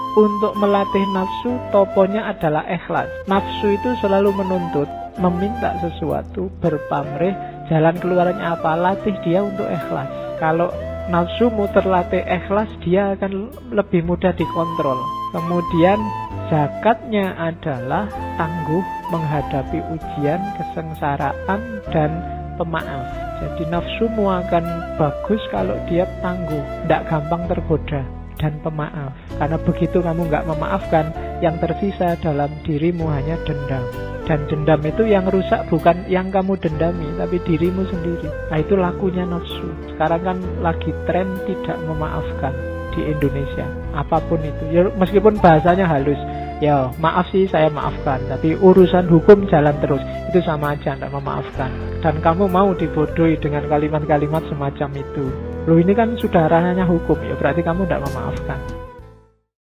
untuk melatih nafsu, toponya adalah ikhlas. Nafsu itu selalu menuntut, meminta sesuatu, berpamrih. Jalan keluarnya apa? Latih dia untuk ikhlas. Kalau nafsumu terlatih ikhlas, dia akan lebih mudah dikontrol. Kemudian zakatnya adalah tangguh menghadapi ujian, kesengsaraan, dan pemaaf. Jadi nafsumu akan bagus kalau dia tangguh, tidak gampang tergoda, dan pemaaf. Karena begitu kamu nggak memaafkan, yang tersisa dalam dirimu hanya dendam. Dan dendam itu yang rusak bukan yang kamu dendami, tapi dirimu sendiri. Nah, itu lakunya nafsu. Sekarang kan lagi tren tidak memaafkan di Indonesia. Apapun itu, ya, meskipun bahasanya halus, ya maaf sih saya maafkan, tapi urusan hukum jalan terus. Itu sama aja tidak memaafkan. Dan kamu mau dibodohi dengan kalimat-kalimat semacam itu. Loh, ini kan sudah ranahnya hukum, ya berarti kamu tidak memaafkan.